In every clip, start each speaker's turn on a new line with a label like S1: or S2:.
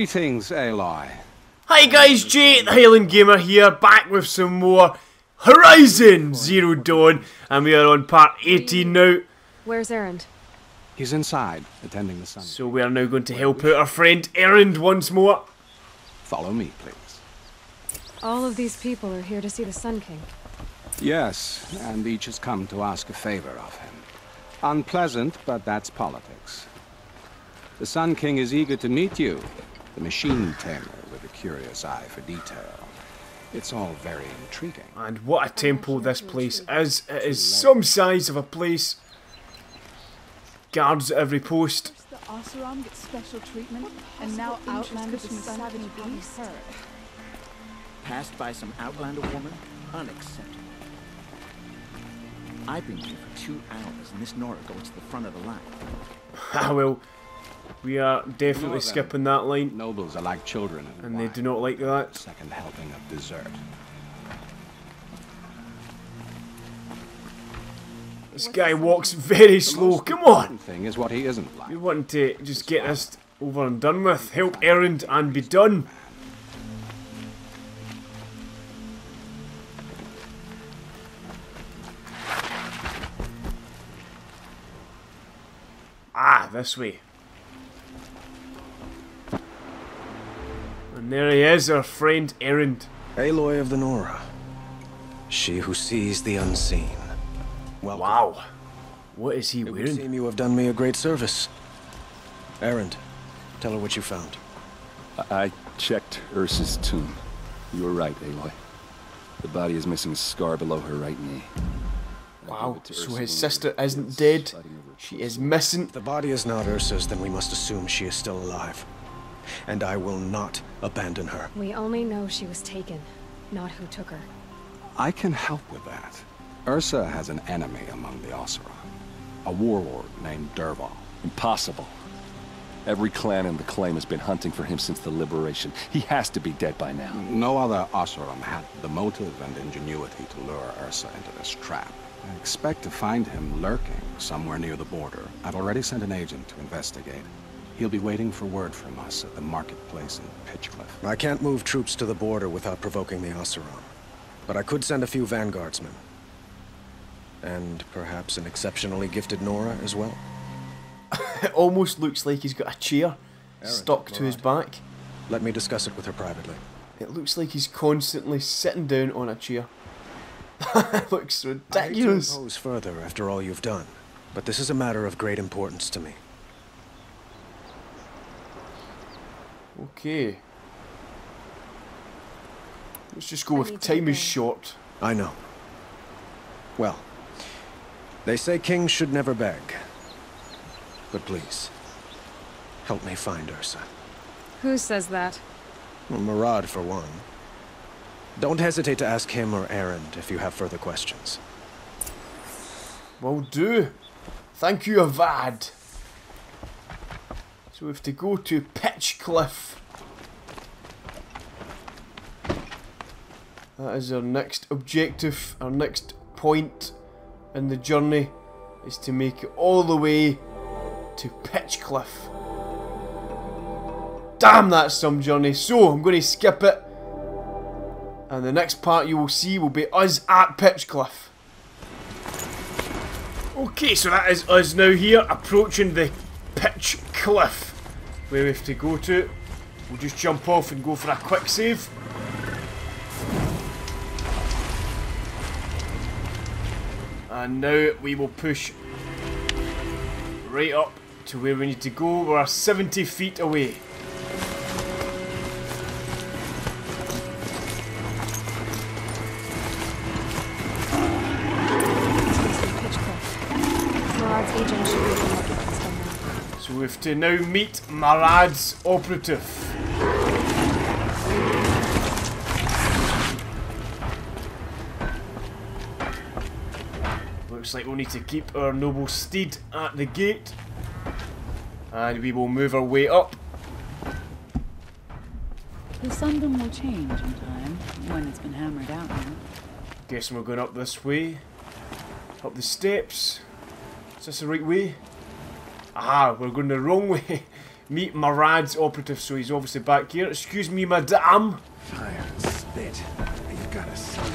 S1: Greetings, Aloy.
S2: Hi guys, Jay, the Highland Gamer here, back with some more Horizon Zero Dawn, and we are on part 18 now.
S3: Where's Erend?
S1: He's inside, attending the sun.
S2: So we are now going to help out our friend Erend once more.
S1: Follow me, please.
S3: All of these people are here to see the Sun King.
S1: Yes, and each has come to ask a favor of him. Unpleasant, but that's politics. The Sun King is eager to meet you, the machine tamer with a curious eye for detail. It's all very intriguing.
S2: And what a temple this place is. It is some size of a place. Guards at every post.
S4: The Oseram gets special treatment, and now Outlanders from the savage beast.
S5: Passed by some Outlander woman? Unacceptable. I've been here for 2 hours, and this Nora goes to the front of the line.
S2: Ah well, we are definitely skipping that line.
S1: Nobles are like children,
S2: And they do not like that.
S1: Second helping of dessert.
S2: This guy walks very slow. Come on!
S1: Thing is what he isn't like.
S2: We want to just get this over and done with. Help Erend and be done. Ah, this way. And there he is, our friend Erend.
S6: Aloy of the Nora. She who sees the unseen. Well,
S2: wow. What is he
S6: it would
S2: wearing?
S6: seem you have done me a great service. Erend, tell her what you found.
S7: I checked Ursa's tomb. You were right, Aloy. The body is missing a scar below her right knee.
S2: Wow, so his sister isn't dead. She is missing.
S6: If the body is not Ursa's, then we must assume she is still alive. And I will not abandon her.
S3: We only know she was taken, not who took her.
S1: I can help with that. Ursa has an enemy among the Oseram. A warlord named Dervahl.
S7: Impossible. Every clan in the claim has been hunting for him since the liberation. He has to be dead by now.
S1: No other Oseram had the motive and ingenuity to lure Ursa into this trap. I expect to find him lurking somewhere near the border. I've already sent an agent to investigate. He'll be waiting for word from us at the marketplace in Pitchcliff.
S6: I can't move troops to the border without provoking the Oseram. But I could send a few vanguardsmen. And perhaps an exceptionally gifted Nora as well.
S2: It almost looks like he's got a chair stuck to his back.
S6: Let me discuss it with her privately.
S2: It looks like he's constantly sitting down on a chair. It looks ridiculous.
S6: I hate to impose further after all you've done, but this is a matter of great importance to me.
S2: Okay. Let's just go with time is short.
S6: I know. Well, they say kings should never beg. But please, help me find Ursa.
S3: Who says that?
S6: Well, Murad, for one. Don't hesitate to ask him or Erend if you have further questions.
S2: Will do. Thank you, Avad. So we have to go to Pitchcliff. That is our next objective, our next point in the journey is to make it all the way to Pitchcliff. Damn, that's some journey. So I'm going to skip it. And the next part you will see will be us at Pitchcliff. Okay, so that is us now here, approaching the Pitchcliff, where we have to go to. We'll just jump off and go for a quick save. And now we will push right up to where we need to go. We're 70 feet away. So we have to now meet Murad's operative. Looks like we'll need to keep our noble steed at the gate. And we will move our way up.
S4: The Sundom will change in time, when it's been hammered out now.
S2: Guessing we're going up this way. Up the steps. Is this the right way? Ah, we're going the wrong way. Meet Marad's operative, so he's obviously back here. Excuse me, madame.
S6: Fire and spit. You've got a son.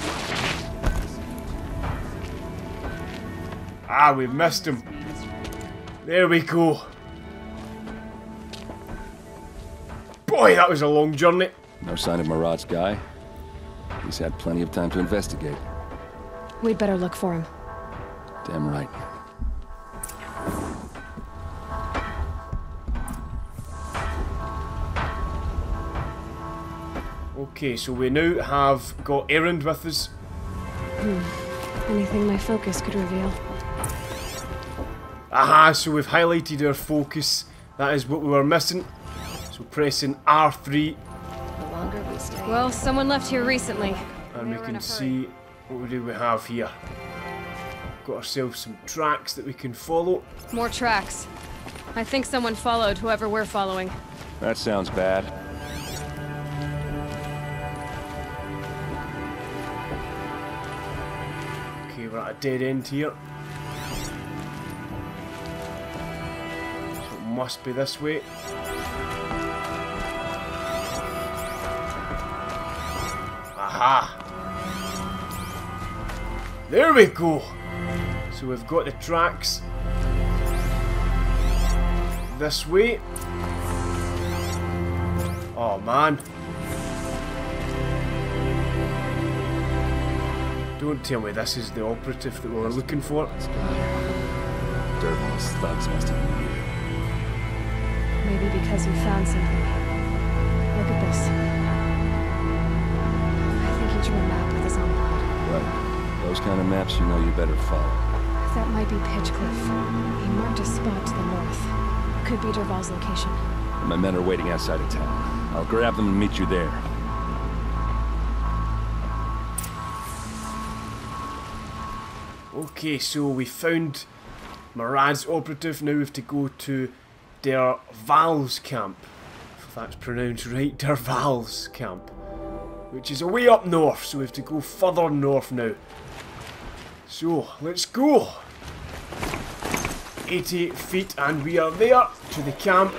S2: Ah, we missed him. There we go. Boy, that was a long journey.
S7: No sign of Marad's guy. He's had plenty of time to investigate.
S3: We'd better look for him.
S7: Damn right.
S2: Okay, so we now have got Errand with us.
S3: Anything my focus could reveal.
S2: Aha, so we've highlighted our focus. That is what we were missing. So pressing R3.
S3: The longer we stay. Well, someone left here recently.
S2: And we can see what do we have here. Got ourselves some tracks that we can follow.
S3: More tracks. I think someone followed whoever we're following.
S7: That sounds bad.
S2: Okay, we're at a dead end here. So it must be this way. Aha! There we go! So we've got the tracks this way. Oh man. Don't tell me this is the operative that we were looking for.
S7: Derval's thugs must have been here.
S3: Maybe because we found something. Look at this. I think he drew a map with his own blood.
S7: Right. Those kind of maps you know you better follow.
S3: That might be Pitchcliff. He marked a spot to the north. Could be Derval's location.
S7: My men are waiting outside of town. I'll grab them and meet you there.
S2: Okay, so we found Marad's operative. Now we have to go to Derval's camp. If that's pronounced right, Derval's camp. Which is away up north, so we have to go further north now. So, let's go! 80 feet and we are there to the camp.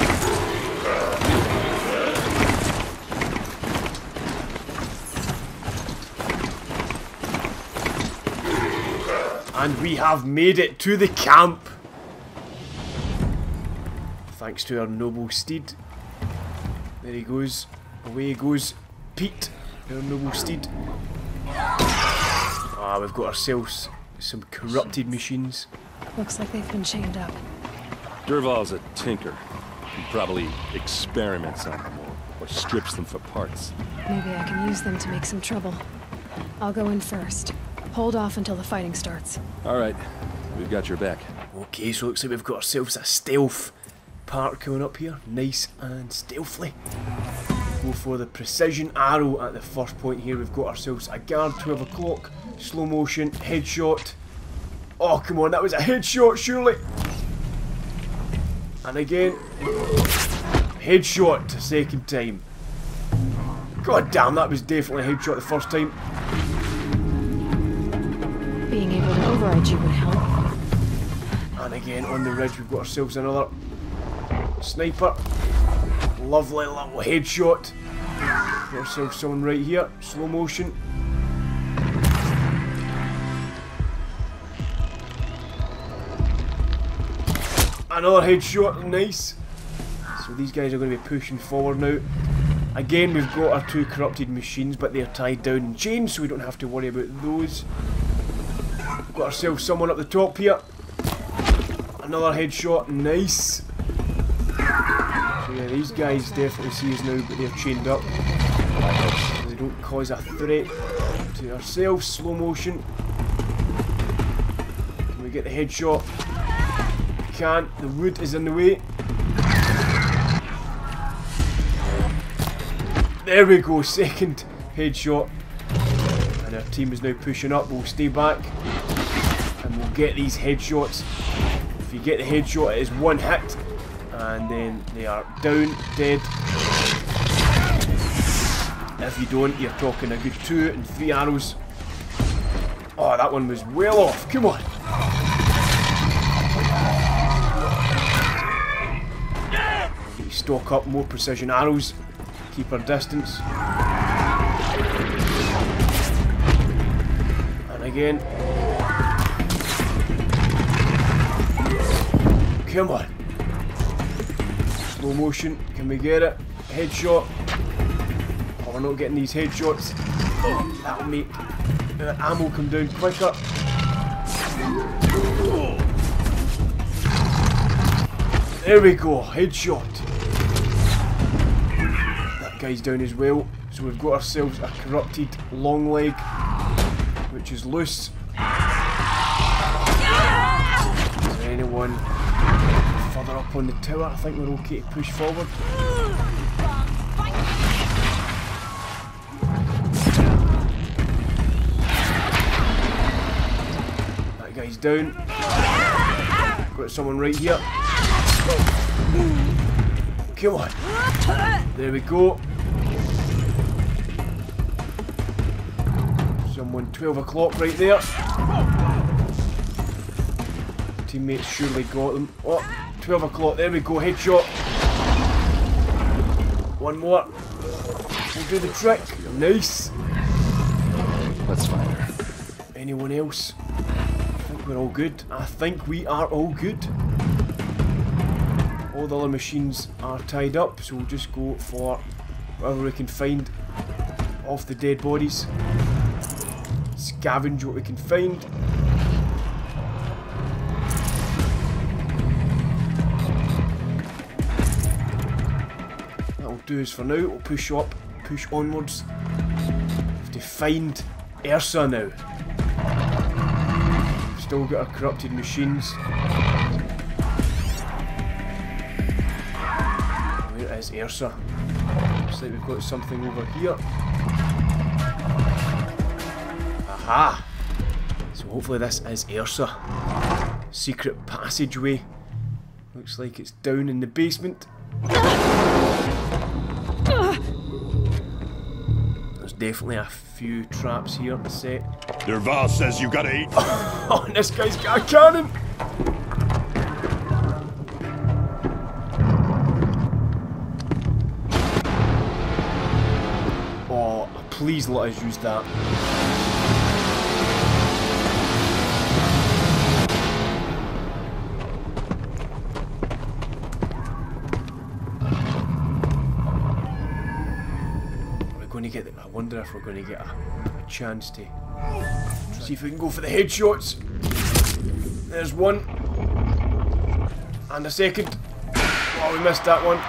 S2: And we have made it to the camp! Thanks to our noble steed. There he goes. Away goes Pete, our noble steed. Ah, we've got ourselves some corrupted machines.
S3: Looks like they've been chained up.
S7: Derval's a tinker. He probably experiments on them or strips them for parts.
S3: Maybe I can use them to make some trouble. I'll go in first. Hold off until the fighting starts.
S7: Alright, we've got your back.
S2: Okay, so it looks like we've got ourselves a stealth part coming up here. Nice and stealthily. Go for the precision arrow at the first point here. We've got ourselves a guard, 12 o'clock, slow motion, headshot. Oh, come on, that was a headshot, surely. And again, headshot a second time. God damn, that was definitely a headshot the first time.
S3: Being able to override you would help.
S2: And again, on the ridge, we've got ourselves another sniper. Lovely little headshot. Got ourselves someone right here, slow motion. Another headshot, nice. So these guys are going to be pushing forward now. Again, we've got our two corrupted machines, but they're tied down in chains, so we don't have to worry about those. We've got ourselves someone up the top here. Another headshot, nice. So yeah, these guys definitely see us now, but they're chained up. They don't cause a threat to ourselves. Slow motion. Can we get the headshot? We can't. The wood is in the way. There we go, second headshot. And our team is now pushing up. We'll stay back and we'll get these headshots. If you get the headshot, it is one hit. And then they are down, dead. If you don't, you're talking a good 2 and 3 arrows. Oh, that one was well off. Come on. stock up more precision arrows. Keep our distance. And again. Come on. Slow motion. Can we get it? Headshot. Oh, we're not getting these headshots. That'll make the ammo come down quicker. There we go. Headshot. That guy's down as well. So we've got ourselves a corrupted long leg, which is loose. Is there anyone further up on the tower? I think we're okay to push forward. That guy's down. Got someone right here. Come on. There we go. Someone 12 o'clock right there. Teammates surely got them. Oh, 12 o'clock. There we go. Headshot. One more. We'll do the trick. Nice.
S7: Let's find her.
S2: Anyone else? I think we're all good. I think we are all good. All the other machines are tied up, so we'll just go for whatever we can find off the dead bodies. Scavenge what we can find. That'll do us for now. We'll push up, push onwards. Have to find Ursa now. Still got our corrupted machines. Where is Ursa? Looks like we've got something over here. Aha! So hopefully this is Ursa. Secret passageway. Looks like it's down in the basement. There's definitely a few traps here set.
S8: Derval says you gotta eat.
S2: Oh, and this guy's got a cannon! Oh, please let us use that. I wonder if we're going to get a chance to see if we can go for the headshots. There's one. And a second. Oh, we missed that one.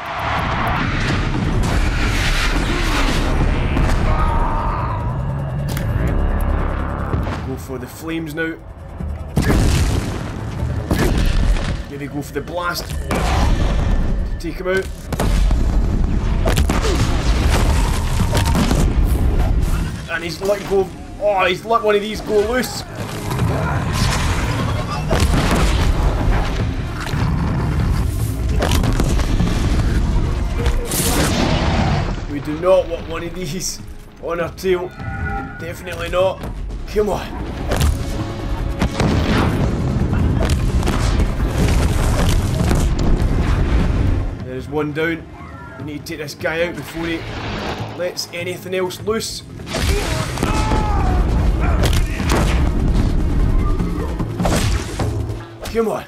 S2: Go for the flames now. Maybe go for the blast. Take him out. And he's let go. Oh, he's let one of these go loose. We do not want one of these on our tail. Definitely not. Come on. There's one down. We need to take this guy out before he lets anything else loose. Come on.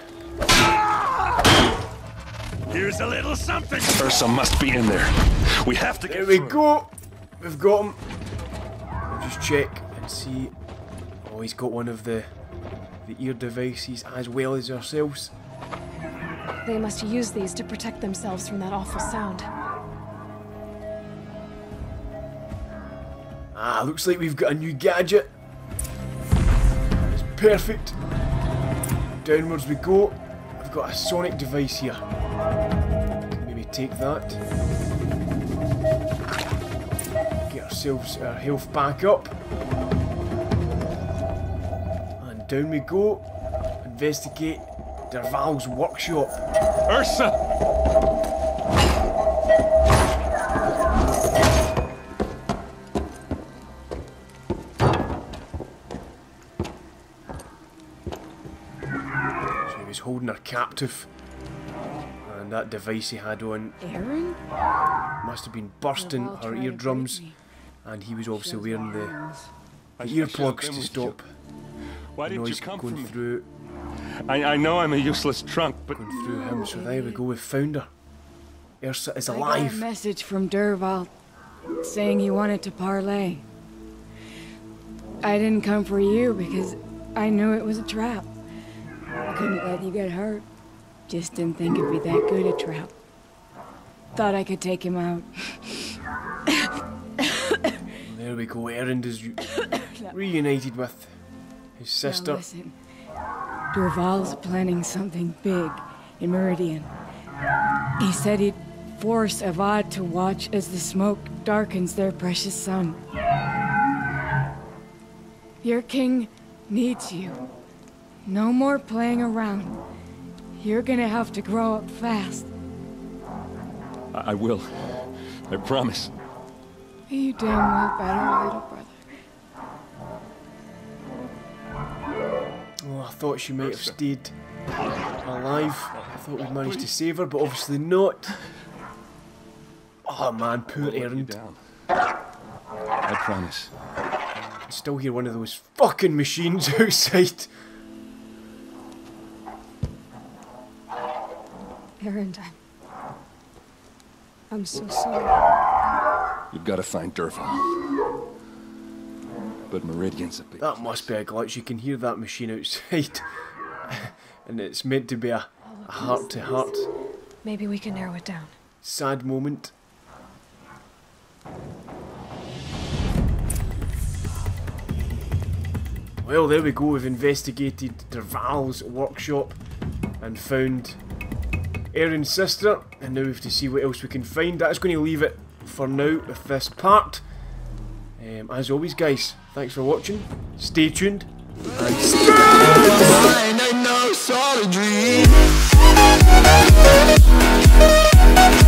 S8: Here's a little something.
S7: Ursa must be in there. We have to get
S2: There we
S7: through.
S2: go. We've got him. We'll just check and see. Oh, he's got one of the ear devices as well as ourselves.
S3: They must use these to protect themselves from that awful sound.
S2: Ah, looks like we've got a new gadget. It's perfect. Downwards we go. We've got a sonic device here. Can maybe take that. Get ourselves our health back up. And down we go. Investigate Derval's workshop.
S7: Ursa!
S2: Holding her captive, And that device he had on
S9: Aaron?
S2: must have been bursting
S9: Derval
S2: her
S9: tried to
S2: eardrums,
S9: break me.
S2: and he was obviously wearing the
S7: I
S2: earplugs
S7: should've been
S2: to
S7: with
S2: stop
S7: Why
S2: the
S7: didn't you
S2: noise
S7: come
S2: going
S7: for me?
S2: through,
S7: I know I'm a useless trunk, but
S2: going through him. So there we go, we found her. Ursa is
S9: I got a
S2: alive.
S9: message from Derval saying he wanted to parlay. I didn't come for you because I knew it was a trap. I couldn't let you get hurt. Just didn't think it'd be that good a trap. Thought I could take him out.
S2: There we go, Erend is reunited with his sister.
S9: Now listen, Derval's planning something big in Meridian. He said he'd force Avad to watch as the smoke darkens their precious sun. Your king needs you. No more playing around. You're gonna have to grow up fast.
S7: I will. I promise.
S9: You damn well better, little brother.
S2: Oh, I thought she might have stayed alive. I thought we'd managed to save her, but obviously not. Oh man, poor
S7: Let you
S2: Erend.
S7: down. I promise.
S2: I can still hear one of those fucking machines outside.
S3: Erend, I'm so sorry.
S7: You've got to find Derval. But Meridian's a big
S2: That must be a glitch. You can hear that machine outside. And it's meant to be a heart-to-heart.
S3: Maybe we can narrow it down.
S2: Sad moment. Well, there we go. We've investigated Derval's workshop and found Erin's sister, and now we have to see what else we can find. That's going to leave it for now with this part. As always, guys, thanks for watching. Stay tuned. And stay